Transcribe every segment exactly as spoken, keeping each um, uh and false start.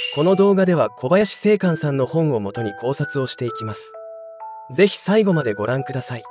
この動画では小林正観さんの本をもとに考察をしていきます。ぜひ最後までご覧ください。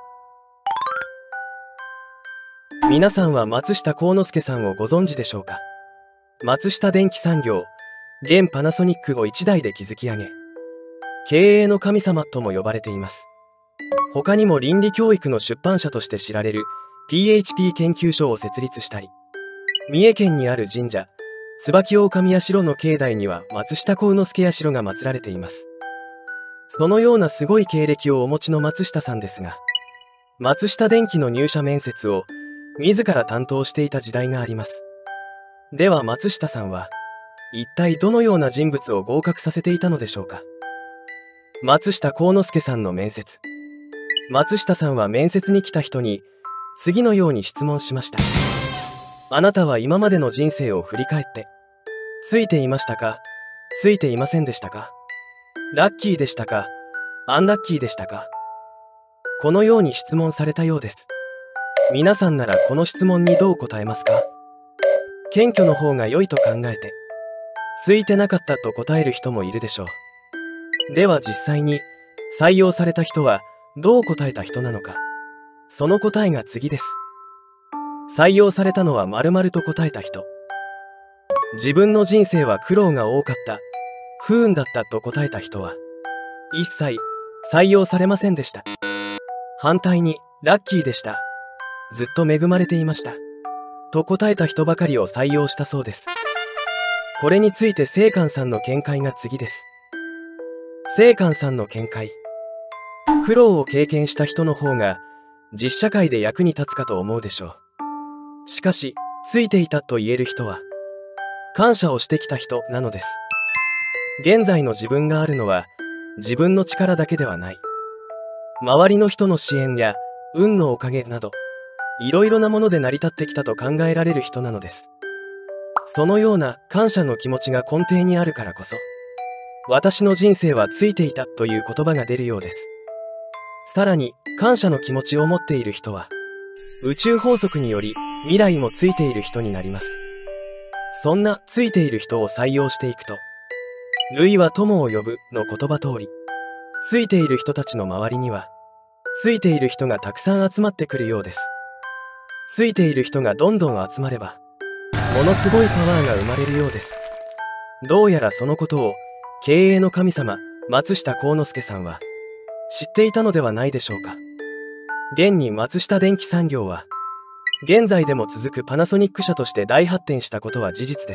皆さんは松下幸之助さんをご存知でしょうか。松下電器産業、現パナソニックを一代で築き上げ、経営の神様とも呼ばれています。他にも倫理教育の出版社として知られる ピーエイチピー 研究所を設立したり、三重県にある神社椿大神社の境内には松下幸之助社が祀られています。そのようなすごい経歴をお持ちの松下さんですが、松下電器の入社面接を自ら担当していた時代があります。では松下さんは一体どのような人物を合格させていたのでしょうか。松下幸之助さんの面接。松下さんは面接に来た人に次のように質問しました。あなたは今までの人生を振り返ってついていましたか、ついていませんでしたか、ラッキーでしたか、アンラッキーでしたか。このように質問されたようです。皆さんならこの質問にどう答えますか。謙虚の方が良いと考えてついてなかったと答える人もいるでしょう。では実際に採用された人はどう答えた人なのか。その答えが次です。採用されたのは〇〇と答えた人。自分の人生は苦労が多かった、不運だったと答えた人は一切採用されませんでした。反対にラッキーでした、ずっと恵まれていましたと答えた人ばかりを採用したそうです。これについて正観さんの見解が次です。正観さんの見解。苦労を経験した人の方が実社会で役に立つかと思うでしょう。しかしついていたと言える人は感謝をしてきた人なのです。現在の自分があるのは自分の力だけではない。周りの人の支援や運のおかげなどいろいろなもので成り立ってきたと考えられる人なのです。そのような感謝の気持ちが根底にあるからこそ、私の人生はついていたという言葉が出るようです。さらに感謝の気持ちを持っている人は宇宙法則により未来もついている人になります。そんなついている人を採用していくと、類は友を呼ぶの言葉通り、ついている人たちの周りにはついている人がたくさん集まってくるようです。ついている人がどんどん集まればものすごいパワーが生まれるようです。どうやらそのことを経営の神様松下幸之助さんは知っていたのではないでしょうか。現に松下電器産業は現在でも続くパナソニック社として大発展したことは事実です。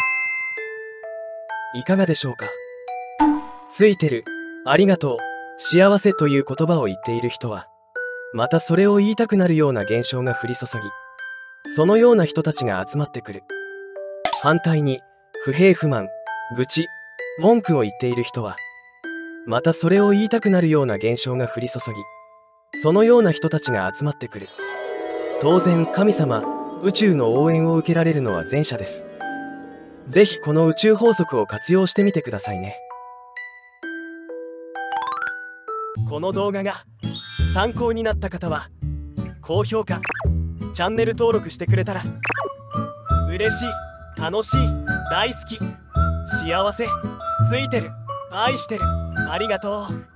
いかがでしょうか。ついてる、ありがとう、幸せという言葉を言っている人はまたそれを言いたくなるような現象が降り注ぎ、そのような人たちが集まってくる。反対に不平不満、愚痴、文句を言っている人はまたそれを言いたくなるような現象が降り注ぎ、そのような人たちが集まってくる。当然神様、宇宙の応援を受けられるのは前者です。ぜひこの宇宙法則を活用してみてくださいね。この動画が参考になった方は高評価、チャンネル登録してくれたら嬉しい、楽しい、大好き、幸せ、ついてる、愛してる、ありがとう。